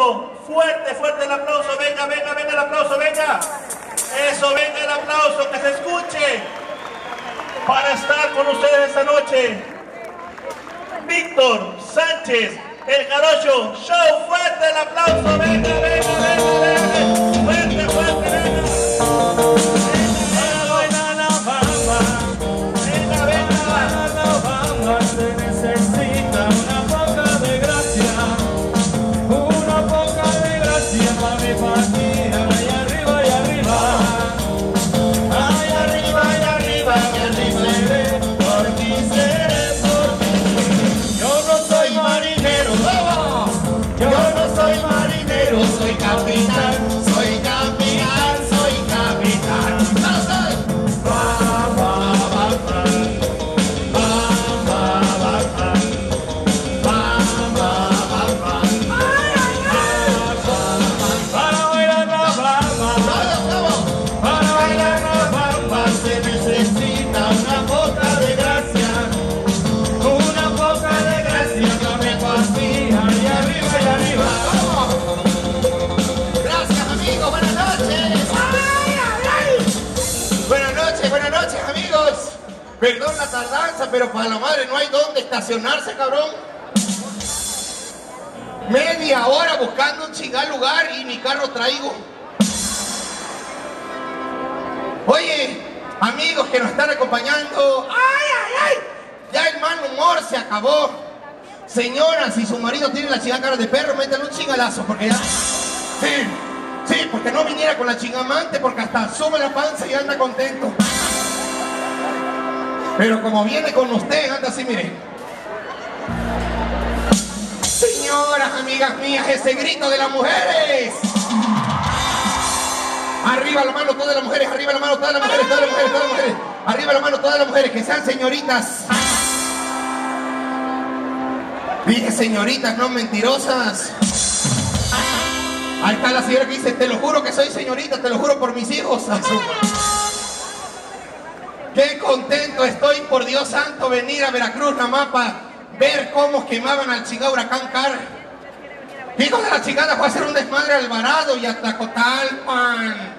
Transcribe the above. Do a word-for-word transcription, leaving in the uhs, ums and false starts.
aplauso, fuerte, fuerte el aplauso, venga, venga, venga el aplauso, venga. Eso, venga el aplauso, que se escuche, para estar con ustedes esta noche. Víctor Sánchez, el Jarocho Show, fuerte el aplauso, venga, venga, venga, venga, fuerte, fuerte, venga. Perdón la tardanza, pero para la madre no hay dónde estacionarse, cabrón. Media hora buscando un chingal lugar y mi carro traigo. Oye, amigos que nos están acompañando, ¡ay, ay, ay! Ya el mal humor se acabó. Señora, si su marido tiene la chingada cara de perro, métanle un chingalazo, porque ya... Sí, sí, porque no viniera con la chingamante, porque hasta sube la panza y anda contento. Pero como viene con usted, anda así, mire. Señoras, amigas mías, ese grito de las mujeres. Arriba la mano todas las mujeres, arriba la mano todas las mujeres, todas las mujeres, todas las mujeres. Arriba la mano todas las mujeres, que sean señoritas. Dije señoritas, no mentirosas. Ahí está la señora que dice, te lo juro que soy señorita, te lo juro por mis hijos. Qué contento estoy, por Dios santo, venir a Veracruz nada más para ver cómo quemaban al chingado huracán Car. Hijo de la chingada, fue a hacer un desmadre Alvarado y hasta Cotalpan.